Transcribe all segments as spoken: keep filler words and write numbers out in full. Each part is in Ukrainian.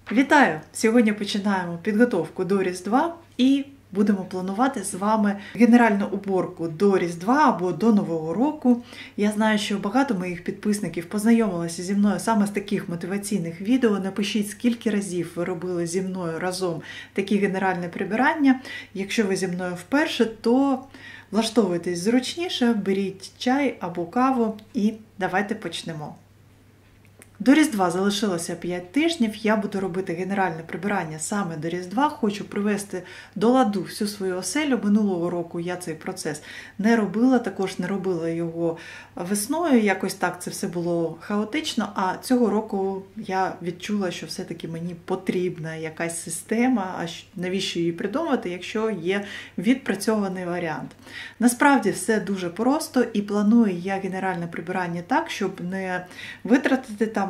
Вітаю! Сьогодні починаємо підготовку до Різдва і будемо планувати з вами генеральну уборку до Різдва або до Нового року. Я знаю, що багато моїх підписників познайомилися зі мною саме з таких мотиваційних відео. Напишіть, скільки разів ви робили зі мною разом такі генеральні прибирання. Якщо ви зі мною вперше, то влаштовуйтесь зручніше, беріть чай або каву і давайте почнемо. До Різдва залишилося п'ять тижнів, я буду робити генеральне прибирання саме до Різдва, хочу привести до ладу всю свою оселю. Минулого року я цей процес не робила, також не робила його весною, якось так це все було хаотично, а цього року я відчула, що все-таки мені потрібна якась система, а навіщо її придумувати, якщо є відпрацьований варіант. Насправді все дуже просто і планую я генеральне прибирання так, щоб не витратити там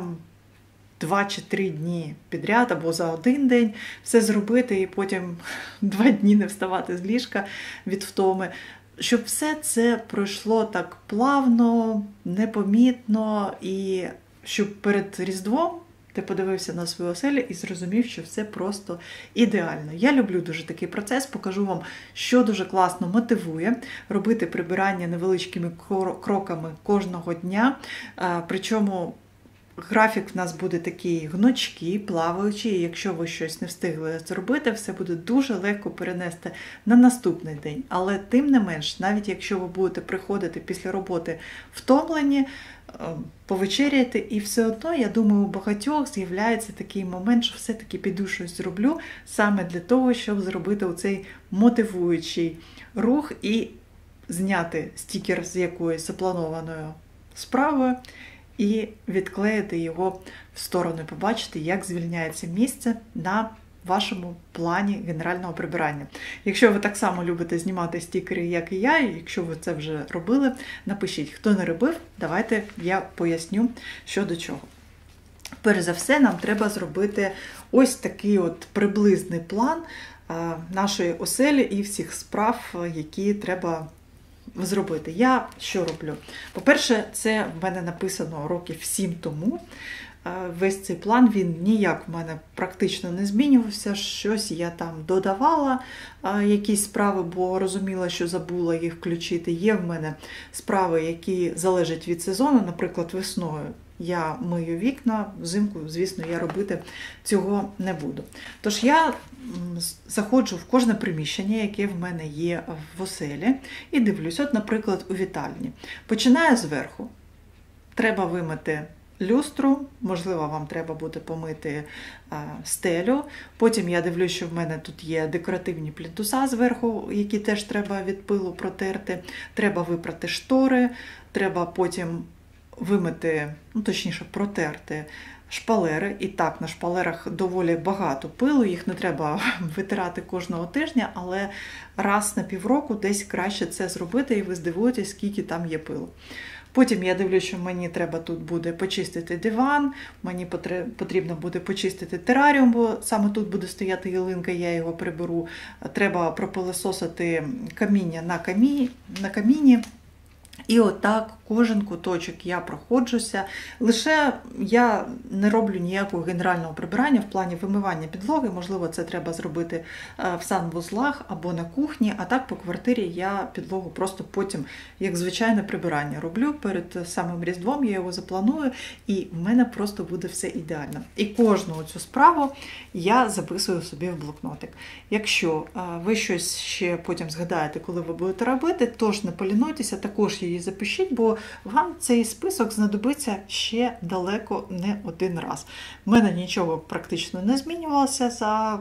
два чи три дні підряд або за один день все зробити і потім два дні не вставати з ліжка від втоми. Щоб все це пройшло так плавно, непомітно і щоб перед Різдвом ти подивився на свою оселю і зрозумів, що все просто ідеально. Я люблю дуже такий процес, покажу вам, що дуже класно мотивує робити прибирання невеличкими кроками кожного дня, причому графік в нас буде такий гнучкий, плаваючий, і якщо ви щось не встигли зробити, все буде дуже легко перенести на наступний день. Але тим не менш, навіть якщо ви будете приходити після роботи втомлені, повечеряти, і все одно, я думаю, у багатьох з'являється такий момент, що все-таки піду щось зроблю, саме для того, щоб зробити оцей мотивуючий рух і зняти стікер з якоюсь запланованою справою, і відклеїти його в сторону, побачити, як звільняється місце на вашому плані генерального прибирання. Якщо ви так само любите знімати стікери, як і я, і якщо ви це вже робили, напишіть. Хто не робив, давайте я поясню, що до чого. Перш за все, нам треба зробити ось такий от приблизний план нашої оселі і всіх справ, які треба зробити. Я що роблю? По-перше, це в мене написано років сім тому. Весь цей план, він ніяк в мене практично не змінювався. Щось я там додавала, якісь справи, бо розуміла, що забула їх включити. Є в мене справи, які залежать від сезону, наприклад, весною. Я мию вікна, взимку, звісно, я робити цього не буду. Тож я заходжу в кожне приміщення, яке в мене є в оселі, і дивлюсь, от, наприклад, у вітальні. Починаю зверху. Треба вимити люстру, можливо, вам треба буде помити стелю. Потім я дивлюсь, що в мене тут є декоративні плінтуса зверху, які теж треба від пилу протерти. Треба випрати штори, треба потім вимити, ну точніше протерти шпалери. І так, на шпалерах доволі багато пилу, їх не треба витирати кожного тижня, але раз на півроку десь краще це зробити, і ви здивуєтесь, скільки там є пилу. Потім я дивлюся, що мені треба тут буде почистити диван, мені потрібно буде почистити тераріум, бо саме тут буде стояти ялинка, я його приберу. Треба пропилососити каміння на каміні, на каміні. І отак кожен куточок я проходжуся. Лише я не роблю ніякого генерального прибирання в плані вимивання підлоги. Можливо, це треба зробити в санвузлах або на кухні. А так по квартирі я підлогу просто потім, як звичайне прибирання, роблю. Перед самим Різдвом я його запланую, і в мене просто буде все ідеально. І кожну цю справу я записую собі в блокнотик. Якщо ви щось ще потім згадаєте, коли ви будете робити, тож не полінуйтеся, також її запишіть, бо вам цей список знадобиться ще далеко не один раз. У мене нічого практично не змінювалося за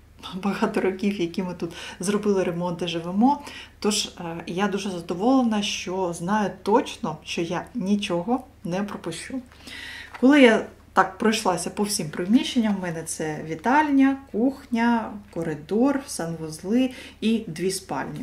багато років, які ми тут зробили ремонт і живемо. Тож я дуже задоволена, що знаю точно, що я нічого не пропущу. Коли я так пройшлася по всім приміщенням, в мене це вітальня, кухня, коридор, санвузли і дві спальні.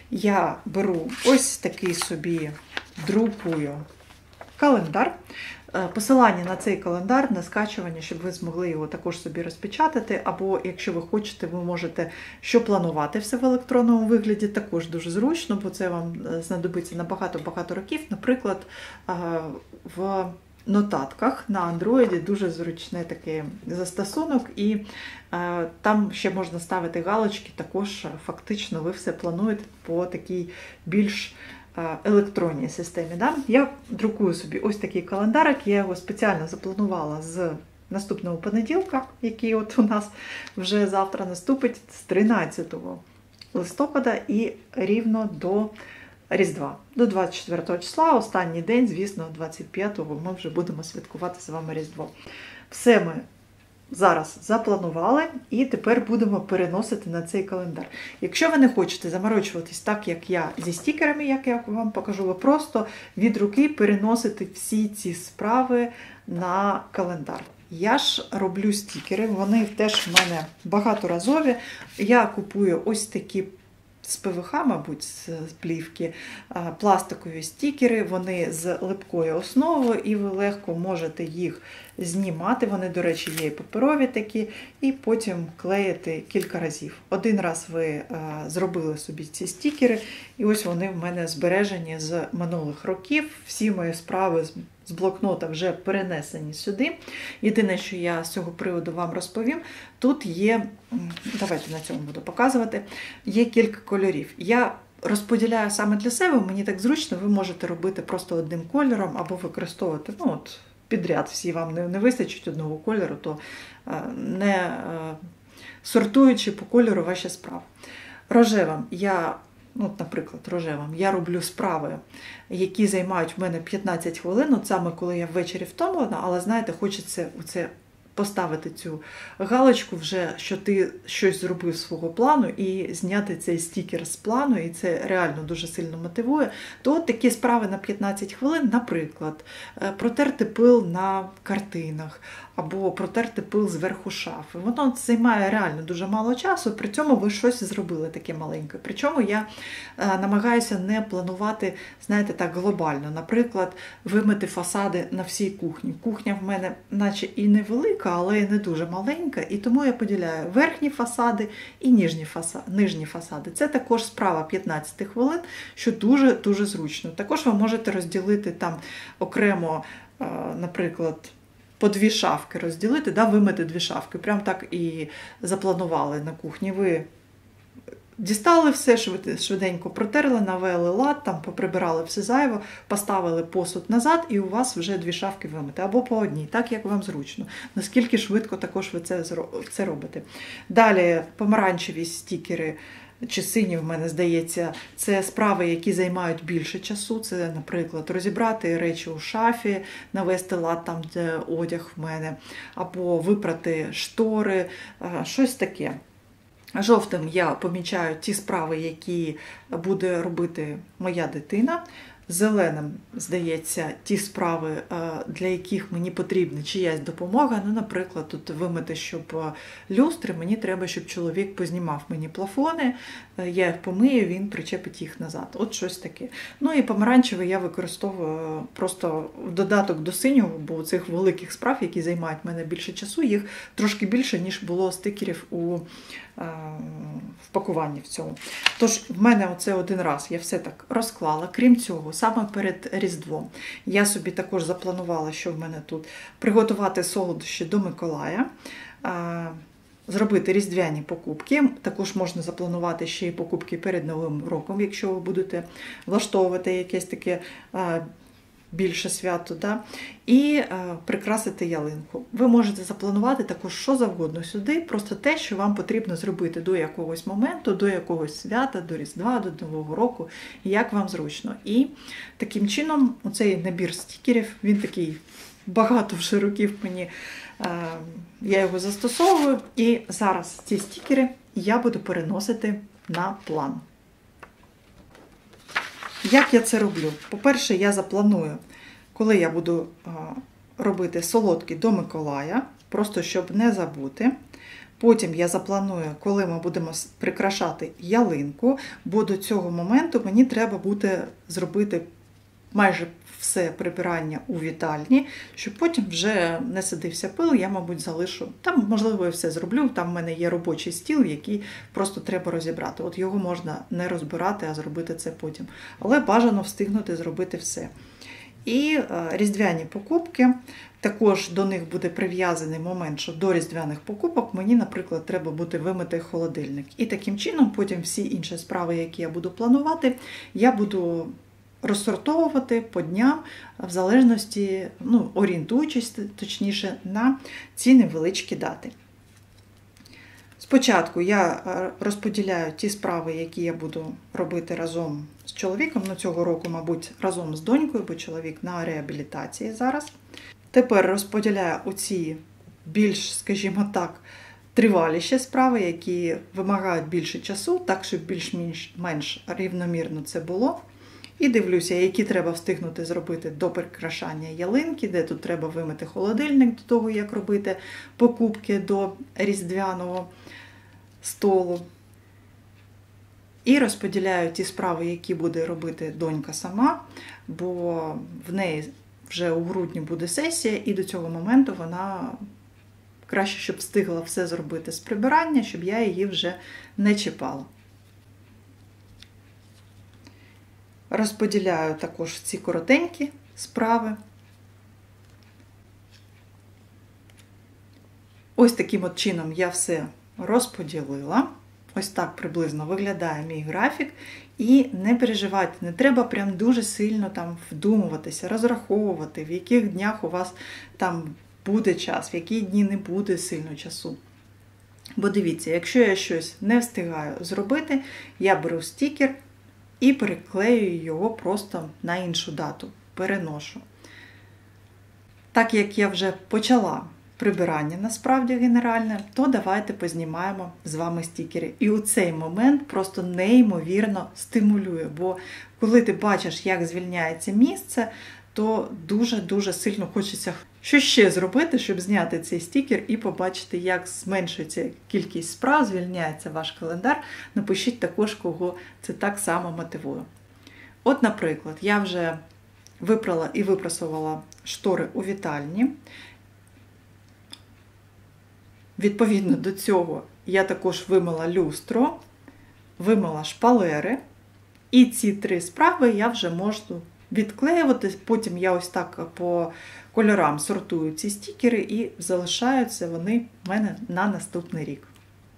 Я беру ось такий собі, друкую календар. Посилання на цей календар, на скачування, щоб ви змогли його також собі розпечатати, або, якщо ви хочете, ви можете що планувати все в електронному вигляді, також дуже зручно, бо це вам знадобиться на багато-багато років. Наприклад, в нотатках на Андроїді, дуже зручний такий застосунок, і е, там ще можна ставити галочки, також фактично ви все плануєте по такій більш е, електронній системі. Да? Я друкую собі ось такий календарик, я його спеціально запланувала з наступного понеділка, який от у нас вже завтра наступить, з тринадцятого листопада і рівно до Різдва. До двадцять четвертого числа, останній день, звісно, двадцять п'ятого ми вже будемо святкувати з вами Різдво. Все ми зараз запланували і тепер будемо переносити на цей календар. Якщо ви не хочете заморочуватись так, як я зі стікерами, як я вам покажу, ви просто від руки переносите всі ці справи на календар. Я ж роблю стікери, вони теж в мене багаторазові. Я купую ось такі з ПВХ, мабуть, з плівки, пластикові стікери, вони з липкою основою, і ви легко можете їх знімати. Вони, до речі, є і паперові такі, і потім клеїти кілька разів. Один раз ви зробили собі ці стікери, і ось вони в мене збережені з минулих років. Всі мої справи з блокнота вже перенесені сюди. Єдине, що я з цього приводу вам розповім, тут є, давайте на цьому буду показувати, є кілька кольорів. Я розподіляю саме для себе, мені так зручно, ви можете робити просто одним кольором або використовувати, ну от, підряд, всі вам не, не вистачить одного кольору, то не сортуючи по кольору ваші справи. Рожевим я, ну, наприклад, рожевим, я роблю справи, які займають в мене п'ятнадцять хвилин, от саме коли я ввечері втомлена, але, знаєте, хочеться оце поставити цю галочку вже, що ти щось зробив з свого плану, і зняти цей стікер з плану, і це реально дуже сильно мотивує, то от такі справи на п'ятнадцять хвилин, наприклад, протерти пил на картинах, або протерти пил зверху шафи. Воно займає реально дуже мало часу, при цьому ви щось зробили таке маленьке. Причому я намагаюся не планувати, знаєте, так глобально. Наприклад, вимити фасади на всій кухні. Кухня в мене наче і невелика, але і не дуже маленька, і тому я поділяю верхні фасади і нижні фасади. Нижні фасади. Це також справа п'ятнадцять хвилин, що дуже-дуже зручно. Також ви можете розділити там окремо, наприклад, по дві шафки розділити, да, вимити дві шафки. Прям так і запланували на кухні. Ви дістали все, швиденько протерли, навели лад, там поприбирали все зайво, поставили посуд назад, і у вас вже дві шафки вимити. Або по одній, так як вам зручно. Наскільки швидко також ви це, це робите. Далі помаранчеві стікери, чи сині в мене, здається, це справи, які займають більше часу. Це, наприклад, розібрати речі у шафі, навести лад там, де одяг в мене, або випрати штори, щось таке. Жовтим я помічаю ті справи, які буде робити моя дитина. Зеленим, здається, ті справи, для яких мені потрібна чиясь допомога. Ну, наприклад, тут вимити, щоб люстри, мені треба, щоб чоловік познімав мені плафони, я їх помию, він причепить їх назад. От щось таке. Ну і помаранчевий я використовую просто в додаток до синього, бо цих великих справ, які займають мене більше часу, їх трошки більше, ніж було стикерів у в пакуванні в цьому. Тож, в мене оце один раз я все так розклала. Крім цього, саме перед Різдвом я собі також запланувала, що в мене тут приготувати солодощі до Миколая, зробити різдвяні покупки. Також можна запланувати ще й покупки перед Новим роком, якщо ви будете влаштовувати якесь таке більше свято, да? І е, прикрасити ялинку. Ви можете запланувати також що завгодно сюди, просто те, що вам потрібно зробити до якогось моменту, до якогось свята, до Різдва, до Нового року, як вам зручно. І таким чином оцей набір стікерів, він такий багато вже років мені, е, я його застосовую, і зараз ці стікери я буду переносити на план. Як я це роблю? По-перше, я запланую, коли я буду робити солодкі до Миколая, просто щоб не забути. Потім я запланую, коли ми будемо прикрашати ялинку, бо до цього моменту мені треба буде зробити майже все прибирання у вітальні, щоб потім вже не сидився пил, я, мабуть, залишу. Там, можливо, я все зроблю, там в мене є робочий стіл, який просто треба розібрати. От його можна не розбирати, а зробити це потім. Але бажано встигнути зробити все. І різдвяні покупки, також до них буде прив'язаний момент, що до різдвяних покупок мені, наприклад, треба буде вимити холодильник. І таким чином потім всі інші справи, які я буду планувати, я буду розсортовувати по дням, в залежності, ну, орієнтуючись, точніше, на ці невеличкі дати. Спочатку я розподіляю ті справи, які я буду робити разом з чоловіком. Ну, цього року, мабуть, разом з донькою, бо чоловік на реабілітації зараз. Тепер розподіляю оці більш, скажімо так, триваліші справи, які вимагають більше часу, так, щоб більш-менш рівномірно це було. І дивлюся, які треба встигнути зробити до прикрашання ялинки, де тут треба вимити холодильник до того, як робити покупки до різдвяного столу. І розподіляю ті справи, які буде робити донька сама, бо в неї вже у грудні буде сесія, і до цього моменту вона краще, щоб встигла все зробити з прибирання, щоб я її вже не чіпала. Розподіляю також ці коротенькі справи. Ось таким от чином я все розподілила. Ось так приблизно виглядає мій графік. І не переживайте, не треба прям дуже сильно там вдумуватися, розраховувати, в яких днях у вас там буде час, в які дні не буде сильно часу. Бо дивіться, якщо я щось не встигаю зробити, я беру стікер і переклеюю його просто на іншу дату, переношу. Так як я вже почала прибирання насправді генеральне, то давайте познімаємо з вами стікери. І у цей момент просто неймовірно стимулює, бо коли ти бачиш, як звільняється місце, то дуже-дуже сильно хочеться що ще зробити, щоб зняти цей стікер і побачити, як зменшується кількість справ, звільняється ваш календар. Напишіть також, кого це так само мотивує. От, наприклад, я вже випрала і випрасувала штори у вітальні. Відповідно до цього я також вимила люстро, вимила шпалери. І ці три справи я вже можу відклеювати. Потім я ось так по кольорам сортую ці стікери і залишаються вони в мене на наступний рік.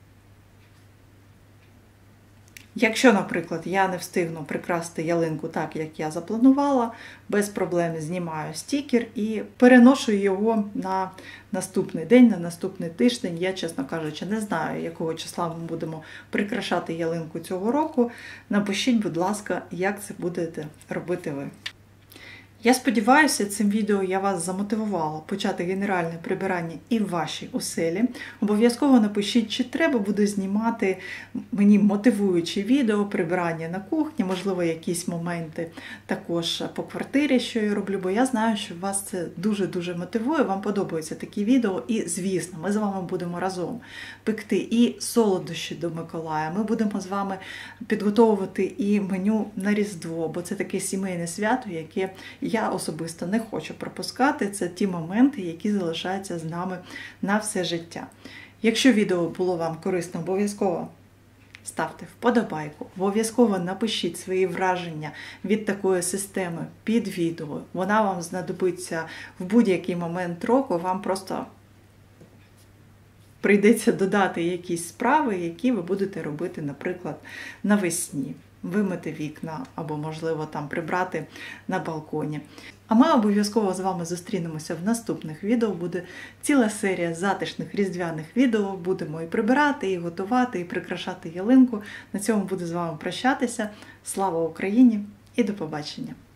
Якщо, наприклад, я не встигну прикрасти ялинку так, як я запланувала, без проблем знімаю стікер і переношу його на наступний день, на наступний тиждень. Я, чесно кажучи, не знаю, якого числа ми будемо прикрашати ялинку цього року. Напишіть, будь ласка, як це будете робити ви. Я сподіваюся, цим відео я вас замотивувала почати генеральне прибирання і в вашій оселі. Обов'язково напишіть, чи треба буде знімати мені мотивуючі відео, прибирання на кухні, можливо, якісь моменти також по квартирі, що я роблю, бо я знаю, що вас це дуже-дуже мотивує, вам подобаються такі відео. І, звісно, ми з вами будемо разом пекти і солодощі до Миколая, ми будемо з вами підготовувати і меню на Різдво, бо це таке сімейне свято, яке я особисто не хочу пропускати. Це ті моменти, які залишаються з нами на все життя. Якщо відео було вам корисно, обов'язково ставте вподобайку, обов'язково напишіть свої враження від такої системи під відео. Вона вам знадобиться в будь-який момент року, вам просто прийдеться додати якісь справи, які ви будете робити, наприклад, навесні. Вимити вікна або, можливо, там прибрати на балконі. А ми обов'язково з вами зустрінемося в наступних відео. Буде ціла серія затишних різдвяних відео. Будемо і прибирати, і готувати, і прикрашати ялинку. На цьому буду з вами прощатися. Слава Україні і до побачення!